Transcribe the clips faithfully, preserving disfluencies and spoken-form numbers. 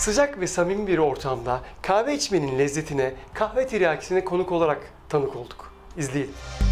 Sıcak ve samimi bir ortamda kahve içmenin lezzetine, kahve tiryakisine konuk olarak tanık olduk. İzleyelim.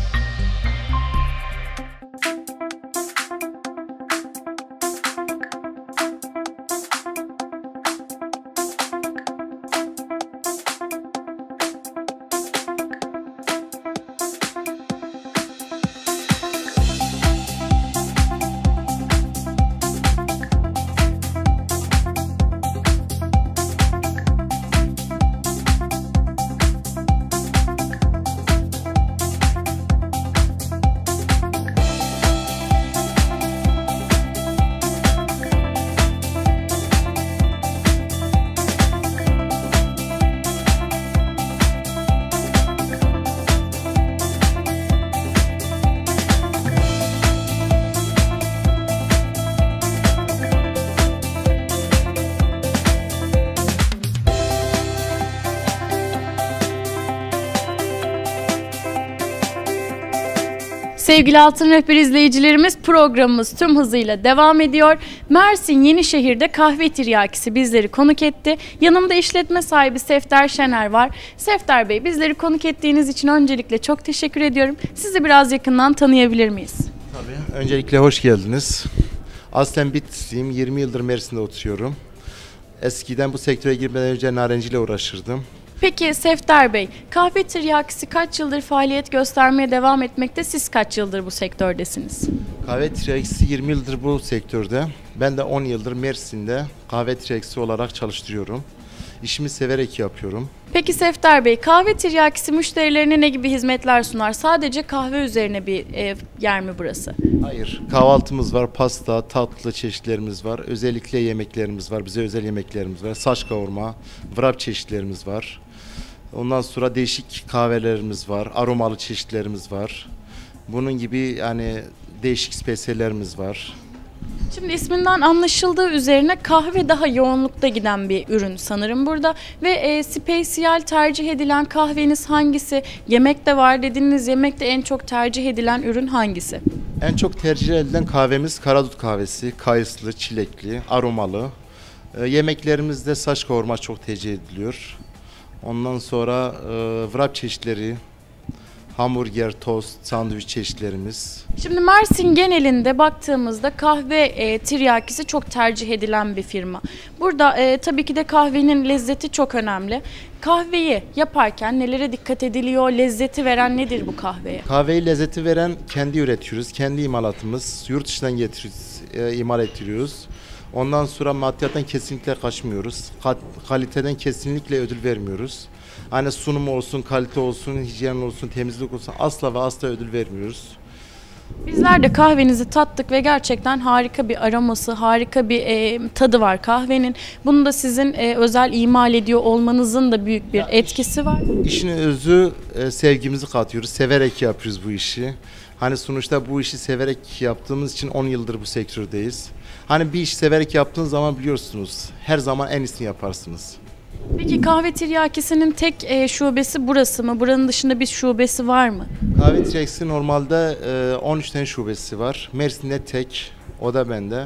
Sevgili Altın Rehber izleyicilerimiz, programımız tüm hızıyla devam ediyor. Mersin Yenişehir'de kahve tiryakisi bizleri konuk etti. Yanımda işletme sahibi Sefter Şener var. Sefter Bey, bizleri konuk ettiğiniz için öncelikle çok teşekkür ediyorum. Sizi biraz yakından tanıyabilir miyiz? Tabii. Öncelikle hoş geldiniz. Aslen Bitlisliyim. yirmi yıldır Mersin'de oturuyorum. Eskiden bu sektöre girmeden önce narenciyle uğraşırdım. Peki Sefter Bey, kahve tiryakisi kaç yıldır faaliyet göstermeye devam etmekte? Siz kaç yıldır bu sektördesiniz? Kahve tiryakisi yirmi yıldır bu sektörde. Ben de on yıldır Mersin'de kahve tiryakisi olarak çalıştırıyorum. İşimi severek yapıyorum. Peki Sefter Bey, kahve tiryakisi müşterilerine ne gibi hizmetler sunar? Sadece kahve üzerine bir e, yer mi burası? Hayır. Kahvaltımız var, pasta, tatlı çeşitlerimiz var. Özellikle yemeklerimiz var, bize özel yemeklerimiz var. Saç kavurma, wrap çeşitlerimiz var. Ondan sonra değişik kahvelerimiz var, aromalı çeşitlerimiz var. Bunun gibi yani değişik spesiyelerimiz var. Şimdi isminden anlaşıldığı üzerine kahve daha yoğunlukta giden bir ürün sanırım burada. Ve e, spesiyel tercih edilen kahveniz hangisi? Yemekte var dediniz, yemekte en çok tercih edilen ürün hangisi? En çok tercih edilen kahvemiz karadut kahvesi, kayısılı, çilekli, aromalı. E, yemeklerimizde saç kavurma çok tercih ediliyor. Ondan sonra e, wrap çeşitleri, hamburger, tost, sandviç çeşitlerimiz. Şimdi Mersin genelinde baktığımızda kahve e, tiryakisi çok tercih edilen bir firma. Burada e, tabii ki de kahvenin lezzeti çok önemli. Kahveyi yaparken nelere dikkat ediliyor? Lezzeti veren nedir bu kahveye? Kahveyi lezzeti veren kendi üretiyoruz. Kendi imalatımız. Yurt dışından getiriyoruz, e, imal ettiriyoruz. Ondan sonra maddiyattan kesinlikle kaçmıyoruz. Kaliteden kesinlikle ödül vermiyoruz. Hani sunum olsun, kalite olsun, hijyen olsun, temizlik olsun asla ve asla ödül vermiyoruz. Bizler de kahvenizi tattık ve gerçekten harika bir aroması, harika bir e, tadı var kahvenin. Bunu da sizin e, özel imal ediyor olmanızın da büyük bir ya etkisi iş, var. İşin özü e, sevgimizi katıyoruz, severek yapıyoruz bu işi. Hani sonuçta bu işi severek yaptığımız için on yıldır bu sektördeyiz. Hani bir iş severek yaptığınız zaman biliyorsunuz her zaman en iyisini yaparsınız. Peki kahve tiryakisinin tek e, şubesi burası mı? Buranın dışında bir şubesi var mı? Kahve tiryakisi normalde e, on üç tane şubesi var. Mersin'de tek, o da bende.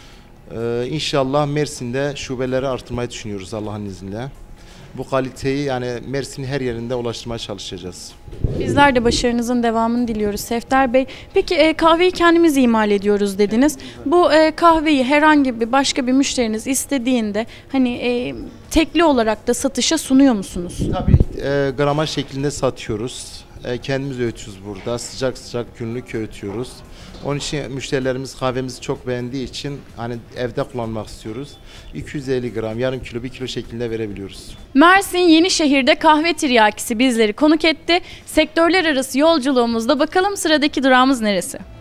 E, İnşallah Mersin'de şubeleri artırmayı düşünüyoruz Allah'ın izniyle. Bu kaliteyi yani Mersin'in her yerinde ulaştırmaya çalışacağız. Bizler de başarınızın devamını diliyoruz Sefter Bey. Peki e, kahveyi kendimiz imal ediyoruz dediniz. Bu e, kahveyi herhangi bir başka bir müşteriniz istediğinde hani e, tekli olarak da satışa sunuyor musunuz? Tabii e, gramaj şeklinde satıyoruz. E, kendimiz öğütüyoruz burada. Sıcak sıcak günlük öğütüyoruz. Onun için müşterilerimiz kahvemizi çok beğendiği için hani evde kullanmak istiyoruz. iki yüz elli gram, yarım kilo, bir kilo şeklinde verebiliyoruz. Mersin Yenişehir'de kahve tiryakisi bizleri konuk etti. Sektörler arası yolculuğumuzda bakalım sıradaki durağımız neresi?